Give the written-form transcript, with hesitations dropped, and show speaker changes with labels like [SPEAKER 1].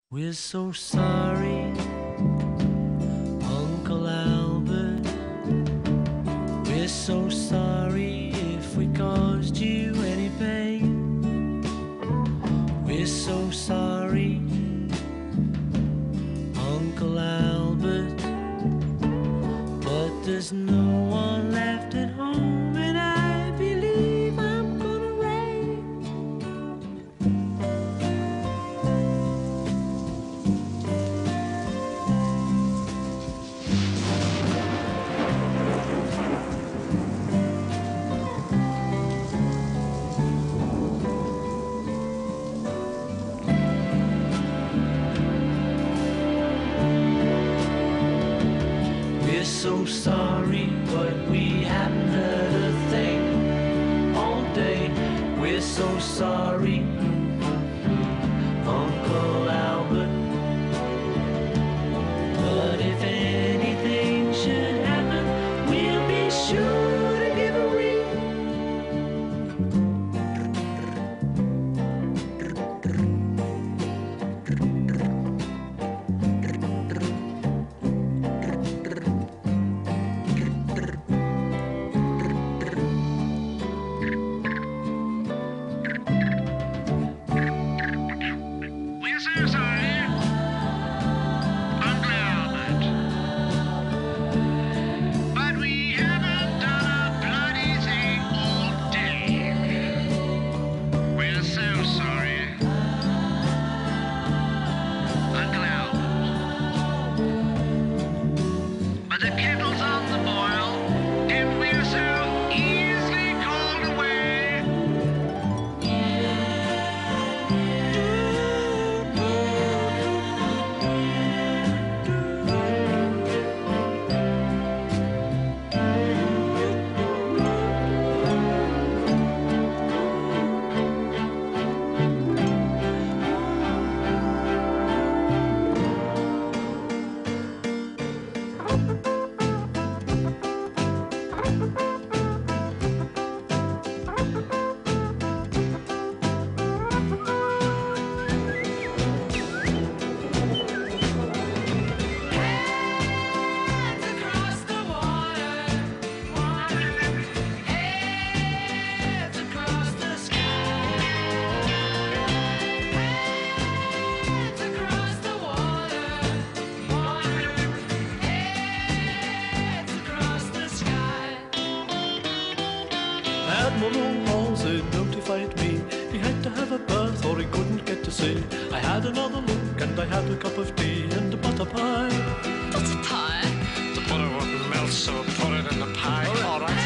[SPEAKER 1] We're so sorry, Uncle Albert. We're so sorry if we caused you any pain. We're so sorry, Uncle Albert. But there's no one left at home, and I believe I'm gonna rain. We're so sorry, but we haven't heard a thing all day. We're so sorry, Uncle Albert. But if anything should happen, we'll be sure to give a ring.
[SPEAKER 2] We're so sorry, Uncle Albert, but we haven't done a bloody thing all day. We're so sorry, Uncle Albert, but the kettle's on the boil, and we're so easily called away.
[SPEAKER 1] Admiral Halsey notified me he had to have a berth or he couldn't get to sea. I had another look and I had a cup of tea and a butter pie.
[SPEAKER 3] Butter pie?
[SPEAKER 2] The butter wouldn't melt, so put it in the pie.
[SPEAKER 1] All right.